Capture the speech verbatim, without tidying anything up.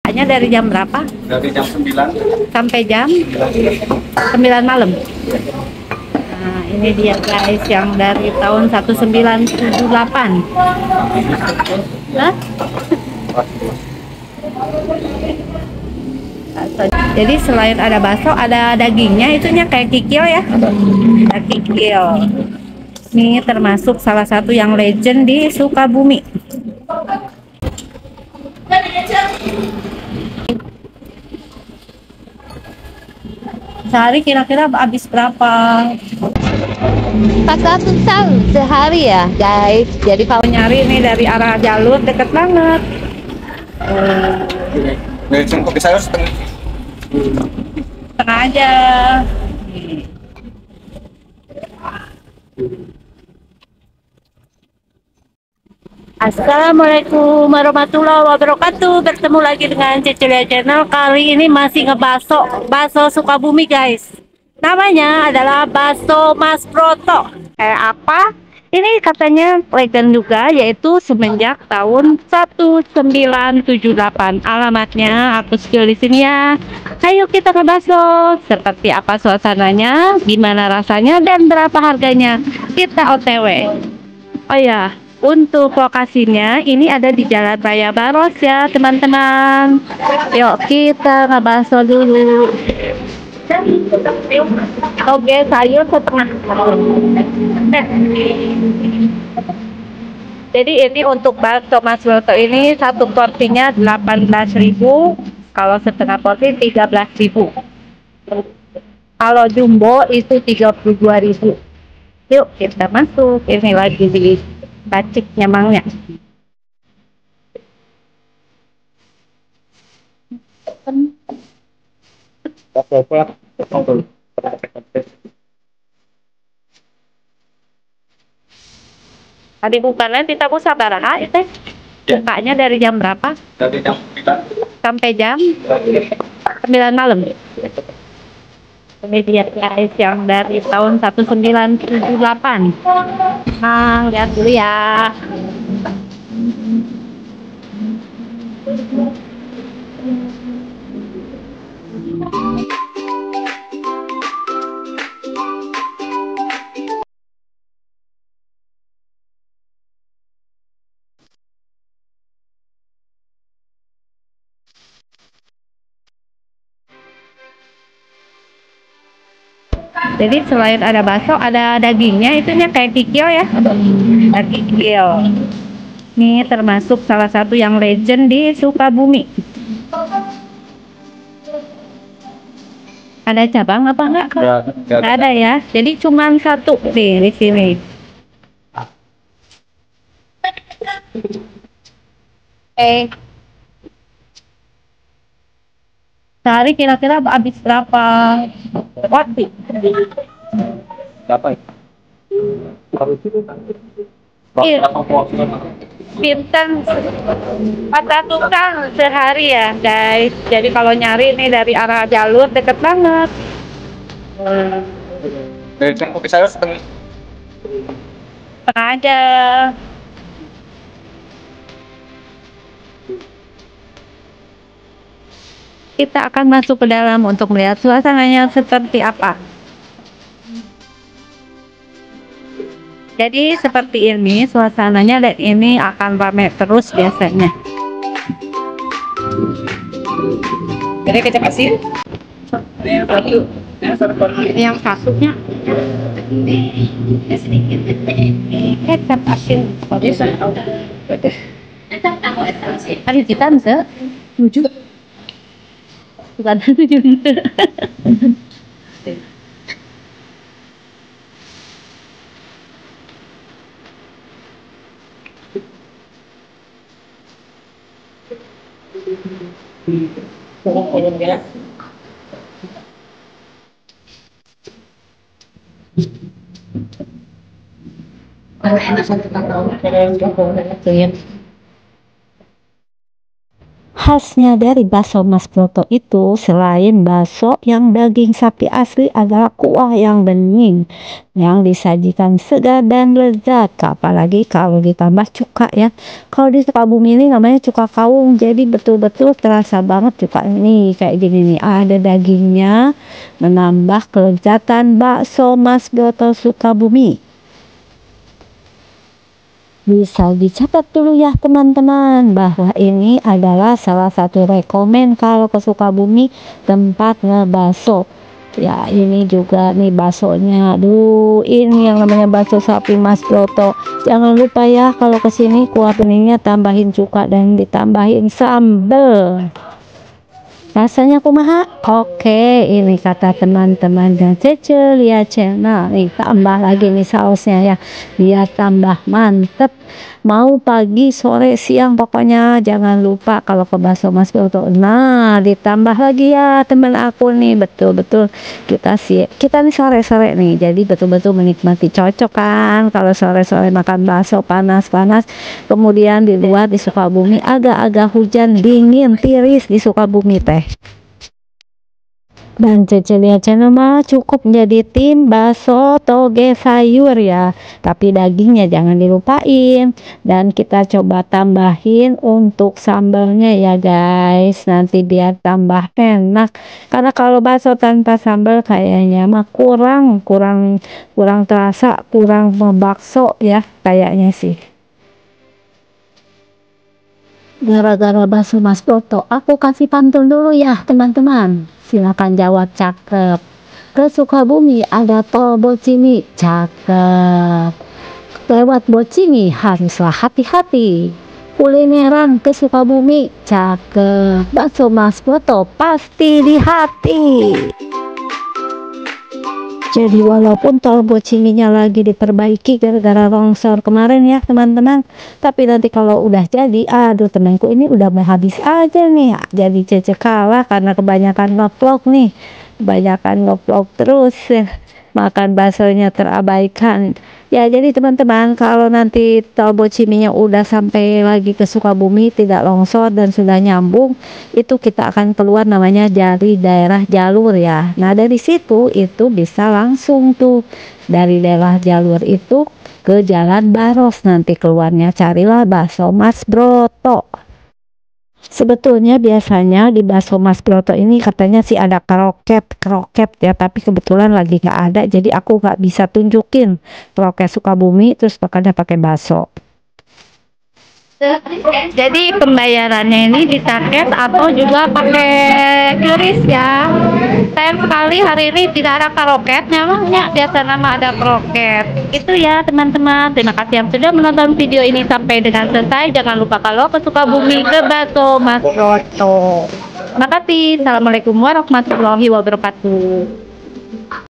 Bukanya dari jam berapa? Dari jam sembilan sampai jam sembilan malam. Nah, ini dia guys yang dari tahun seribu sembilan ratus tujuh puluh delapan. Hah? Jadi selain ada bakso, ada dagingnya, itunya kayak kikil ya. Ada kikil. Ini termasuk salah satu yang legend di Sukabumi. Sehari kira-kira habis berapa? empat ratus tahun sehari ya guys. Jadi Kalau nyari ini dari arah jalur deket banget. Bensin kopi sayur setengah. Setengah aja. Assalamualaikum warahmatullahi wabarakatuh. Bertemu lagi dengan Cecilia Channel. Kali ini masih ngebaso bakso Sukabumi guys. Namanya adalah bakso Mas Proto. Kayak apa? Ini katanya legend juga, yaitu semenjak tahun seribu sembilan ratus tujuh puluh delapan. Alamatnya aku spill di sini ya. Ayo kita ke bakso. Seperti apa suasananya, gimana rasanya, dan berapa harganya. Kita O T W. Oh ya, untuk lokasinya ini ada di Jalan Raya Baros ya teman-teman. Yuk kita ngebakso dulu. Oke, sayur setengah. Jadi ini untuk bakso Mas Proto ini satu porsinya delapan belas ribu, kalau setengah porsi tiga belas ribu. Kalau jumbo itu tiga puluh dua ribu. Yuk kita masuk. Ini lagi di bacik nyamangnya. Tadi bukannya kita bisa baraha itu bukanya dari jam berapa? Dari jam sembilan Sampai jam sembilan malam. Ini dia guys yang dari tahun seribu sembilan ratus tujuh puluh delapan. Nah, lihat dulu ya. Jadi selain ada bakso, ada dagingnya, itunya kayak kikil ya. Ada kikil. Ini termasuk salah satu yang legend di Sukabumi. Ada cabang apa enggak? Nggak ada ya. Jadi cuma satu nih di sini. Eh, sehari kira-kira habis berapa porsi? berapa ya? Iya. Bintang empat ratus kan sehari ya guys. Jadi kalau nyari ini dari arah jalur deket banget. Bensin kopi sayur setengah. Setengah aja. Kita akan masuk ke dalam untuk melihat suasananya seperti apa. Jadi seperti ini suasananya, dan ini akan ramai terus biasanya. Ini kecap asin. Yang satu, Yang satunya kecap asin. bisa. Hari kita bisa tujuh. Bukan tujuh. khasnya dari bakso Mas Broto itu selain bakso yang daging sapi asli adalah kuah yang bening yang disajikan segar dan lezat, apalagi kalau ditambah cuka ya. Kalau di Sukabumi ini namanya cuka kawung, jadi betul-betul terasa banget cuka ini kayak gini nih, ada dagingnya menambah kelezatan bakso Mas Broto Sukabumi. Bisa dicatat dulu ya teman-teman bahwa ini adalah salah satu rekomen kalau ke Sukabumi tempat ngebaso. Ya ini juga nih baksonya, aduh ini yang namanya bakso sapi Mas Broto. Jangan lupa ya kalau kesini kuah beningnya tambahin cuka dan ditambahin sambel. Rasanya kumaha? Oke, ini kata teman-teman dan Cecelia Channel. Nih tambah lagi nih sausnya ya, biar tambah mantep. Mau pagi, sore, siang, pokoknya jangan lupa kalau ke bakso Mas Broto. Nah, ditambah lagi ya teman aku nih, betul-betul kita sih kita nih sore-sore nih, jadi betul-betul menikmati, cocok kan kalau sore-sore makan bakso panas-panas. Kemudian di luar di Sukabumi agak-agak hujan, dingin tiris di Sukabumi teh. Dan Cecelia Channel mah cukup jadi tim bakso toge sayur ya, tapi dagingnya jangan dilupain. Dan kita coba tambahin untuk sambalnya ya guys, nanti biar tambah enak, karena kalau bakso tanpa sambal kayaknya mah kurang kurang kurang terasa, kurang membakso ya kayaknya sih. Gara-gara bakso Mas Broto, aku kasih pantun dulu ya teman-teman. Silakan jawab cakep. Ke Sukabumi ada tol Bocimi, cakep. Lewat Bocimi haruslah hati-hati. Kulineran ke Sukabumi, cakep. Bakso Mas Broto pasti di hati. Jadi walaupun tol Bociminya lagi diperbaiki gara-gara longsor kemarin ya teman-teman, tapi nanti kalau udah jadi, aduh temanku ini udah mau habis aja nih. Jadi Cece kalah karena kebanyakan ngevlog nih, kebanyakan ngevlog terus ya, makan baksonya terabaikan ya. Jadi teman-teman kalau nanti tol Bociminya udah sampai lagi ke Sukabumi, tidak longsor dan sudah nyambung, itu kita akan keluar namanya dari daerah jalur ya. Nah dari situ itu bisa langsung tuh dari daerah jalur itu ke Jalan Baros, nanti keluarnya carilah bakso Mas Broto. Sebetulnya biasanya di bakso Mas Broto ini katanya sih ada kroket kroket ya, tapi kebetulan lagi nggak ada, jadi aku nggak bisa tunjukin kroket Sukabumi terus makanya pakai bakso. Jadi pembayarannya ini di target atau juga pakai QRIS ya. Sayang sekali hari ini tidak ada kroket, memangnya biasa nama ada kroket. Itu ya teman-teman. Terima kasih yang sudah menonton video ini sampai dengan selesai. Jangan lupa kalau ke Sukabumi ke bakso Mas Broto. Terima kasih. Assalamualaikum warahmatullahi wabarakatuh.